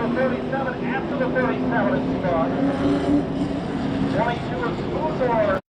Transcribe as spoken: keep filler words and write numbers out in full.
Number thirty-seven after the thirty-seven is Scott. twenty-two is Smoothmore.